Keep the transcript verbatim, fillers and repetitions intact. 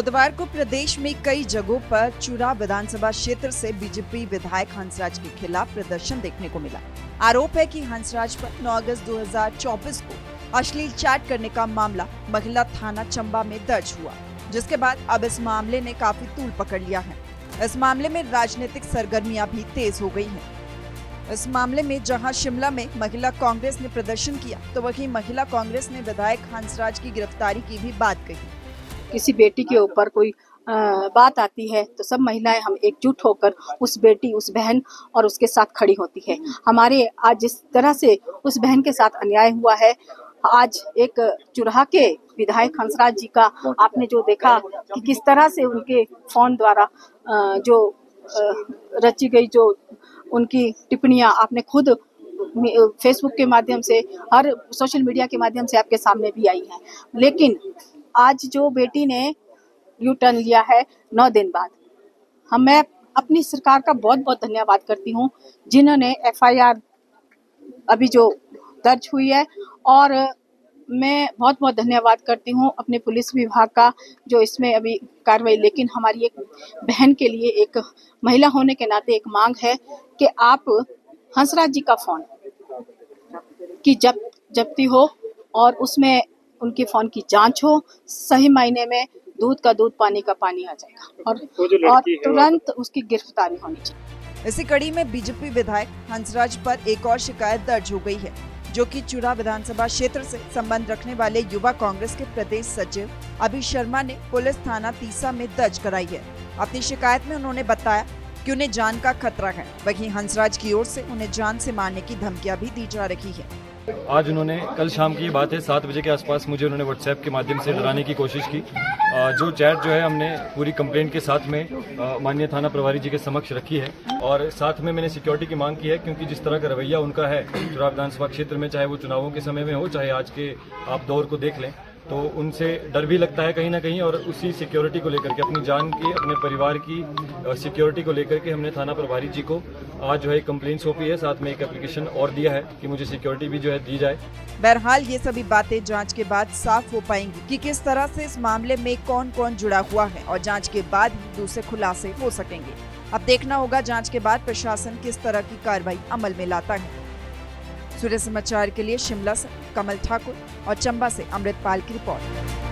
बुधवार को प्रदेश में कई जगहों पर चुरा विधानसभा क्षेत्र से बीजेपी विधायक हंसराज के खिलाफ प्रदर्शन देखने को मिला। आरोप है कि हंसराज पर नौ अगस्त दो हज़ार चौबीस को अश्लील चैट करने का मामला महिला थाना चंबा में दर्ज हुआ, जिसके बाद अब इस मामले ने काफी तूल पकड़ लिया है। इस मामले में राजनीतिक सरगर्मियां भी तेज हो गई हैं। इस मामले में जहां शिमला में महिला कांग्रेस ने प्रदर्शन किया, तो वहीं महिला कांग्रेस ने विधायक हंसराज की गिरफ्तारी की भी बात कही। किसी बेटी के ऊपर कोई आ, बात आती है तो सब महिलाएं हम एकजुट होकर उस बेटी, उस बहन और उसके साथ खड़ी होती है। हमारे आज जिस तरह से उस बहन के साथ अन्याय हुआ है, आज एक चुराह के विधायक हंसराज जी का आपने जो देखा कि किस तरह से उनके फोन द्वारा जो रची गई जो उनकी टिप्पणियां आपने खुद फेसबुक के माध्यम से, हर सोशल मीडिया के माध्यम से आपके सामने भी आई है। लेकिन आज जो बेटी ने यू टर्न लिया है नौ दिन बाद, हम मैं अपनी सरकार का बहुत बहुत धन्यवाद करती हूँ, जिन्होंने एफ आई आर अभी जो दर्ज हुई है, और मैं बहुत बहुत धन्यवाद करती हूँ अपने पुलिस विभाग का जो इसमें अभी कार्रवाई। लेकिन हमारी एक बहन के लिए, एक महिला होने के नाते एक मांग है कि आप हंसराज जी का फोन की जब जब्ती हो और उसमें उनके फोन की जांच हो, सही मायने में दूध का दूध, पानी का पानी आ जाएगा और, और तुरंत उसकी गिरफ्तारी होनी चाहिए। इसी कड़ी में बीजेपी विधायक हंसराज पर एक और शिकायत दर्ज हो गई है, जो कि चुरा विधानसभा क्षेत्र से संबंध रखने वाले युवा कांग्रेस के प्रदेश सचिव अभी शर्मा ने पुलिस थाना तीसा में दर्ज कराई है। अपनी शिकायत में उन्होंने बताया कि उन्हें जान का खतरा है। वहीं हंसराज की ओर से उन्हें जान से मारने की धमकियां भी दी जा रही है। आज उन्होंने, कल शाम की बात है, सात बजे के आसपास मुझे उन्होंने व्हाट्सएप के माध्यम से डराने की कोशिश की। जो चैट जो है हमने पूरी कंप्लेंट के साथ में माननीय थाना प्रभारी जी के समक्ष रखी है, और साथ में मैंने सिक्योरिटी की मांग की है, क्योंकि जिस तरह का रवैया उनका है चुरा विधानसभा क्षेत्र में, चाहे वो चुनावों के समय में हो, चाहे आज के आप दौर को देख लें, तो उनसे डर भी लगता है कहीं ना कहीं। और उसी सिक्योरिटी को लेकर के, अपनी जान की, अपने परिवार की सिक्योरिटी को लेकर के हमने थाना प्रभारी जी को आज जो है कंप्लेंट सौंपी है, साथ में एक एप्लीकेशन और दिया है कि मुझे सिक्योरिटी भी जो है दी जाए। बहरहाल ये सभी बातें जांच के बाद साफ हो पाएंगी कि किस तरह से इस मामले में कौन कौन जुड़ा हुआ है, और जांच के बाद ही दूसरे खुलासे हो सकेंगे। अब देखना होगा जांच के बाद प्रशासन किस तरह की कार्रवाई अमल में लाता है। सूर्य समाचार के लिए शिमला से कमल ठाकुर और चंबा से अमृतपाल की रिपोर्ट।